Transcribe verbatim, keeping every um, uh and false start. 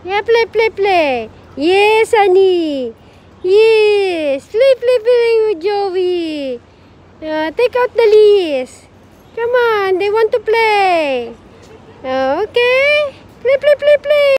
Yeah, play, play, play. Yes, honey. Yes. Play, play, play with Joey. Uh, take out the list. Come on, they want to play. Uh, okay. Play, play, play, play.